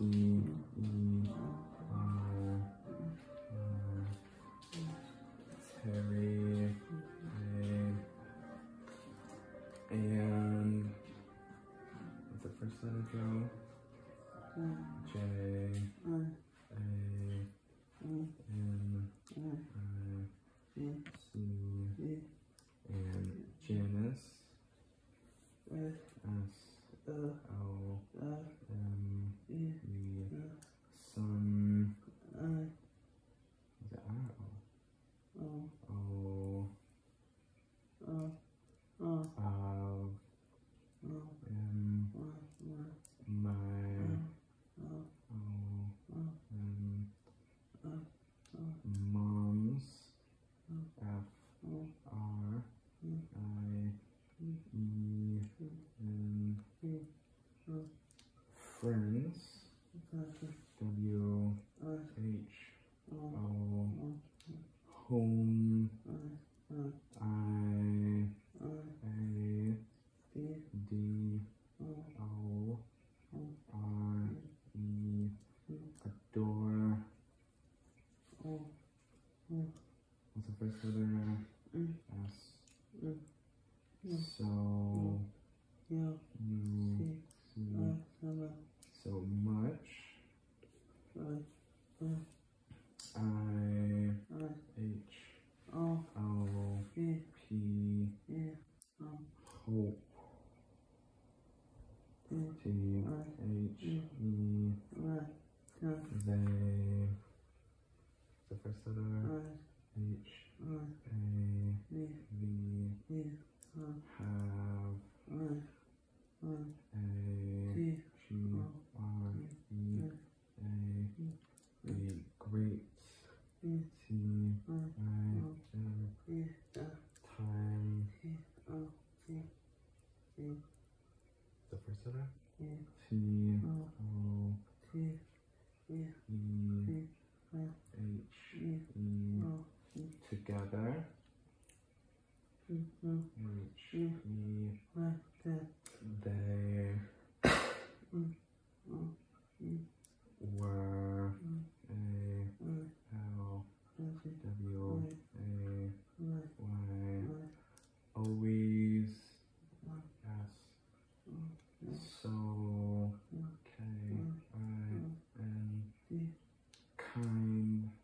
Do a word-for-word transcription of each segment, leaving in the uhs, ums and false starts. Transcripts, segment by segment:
E R R Terry A and what's the first letter, Joe? J A N I C and Janice S O M E Sun is it I O O of M my Moms F R I E N Friends W H O Home I A D O R E Adore. What's the first letter? S. So you see so much. I H O P hope. T H E they. The first letter H A V have A G R E A a great T I M time. The first letter T O E H E together H E they were A L W A Y always S so K I N kind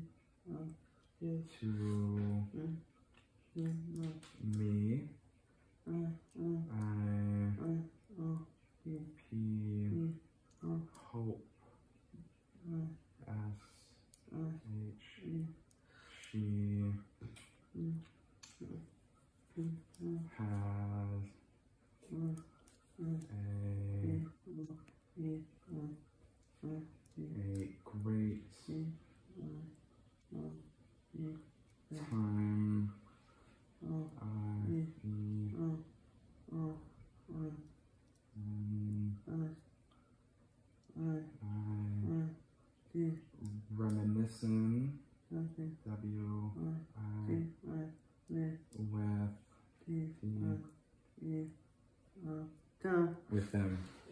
to me I P hope S H she has a a great time I E I reminiscing W I with with them.